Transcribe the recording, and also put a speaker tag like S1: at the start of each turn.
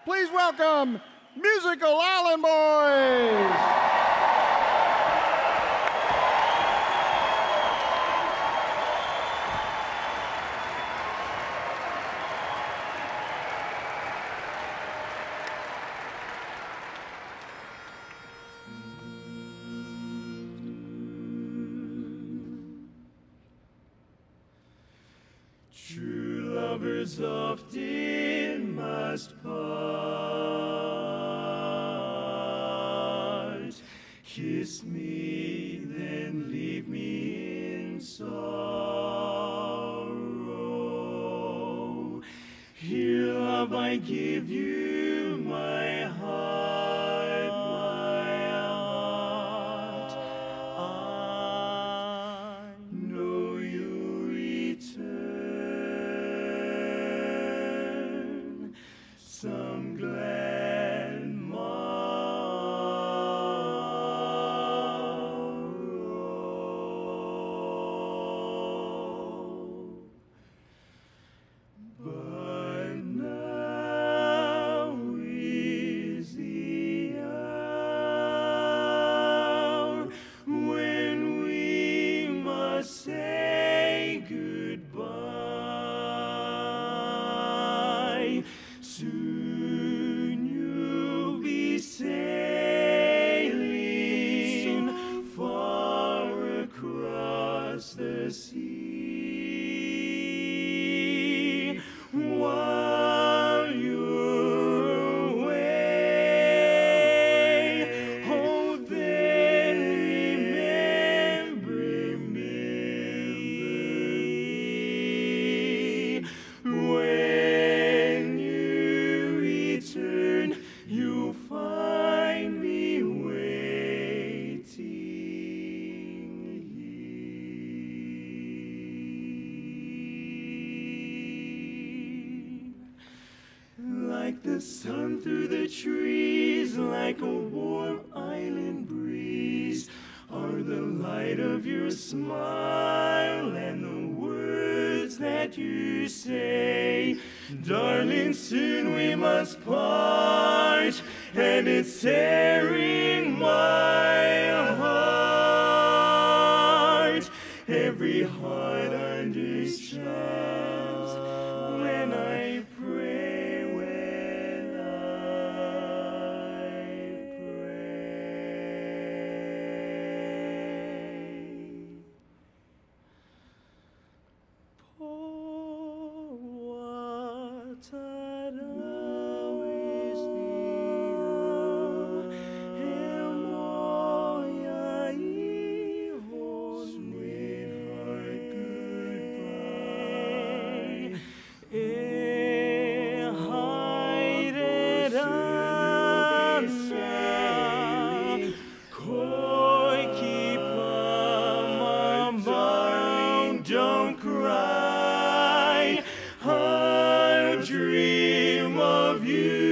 S1: Please welcome Musical Island Boys.
S2: True lovers often must part. Kiss me, then leave me in sorrow. Here, love, I give you my heart, my heart. I know you return some glad morrow. But now is the hour when we must say goodbye. Soon you'll be sailing far across the sea. While you're away, oh, then remember me. When you return, you'll find me waiting here. Like the sun through the trees, like a warm island breeze, are the light of your smile and the words that you say. Darling, soon we must part, and it's tearing my heart. Every heart understands when I pray, when I pray. What an hour is sweetheart, goodbye. Koi keep darling, don't cry. I'll dream of you.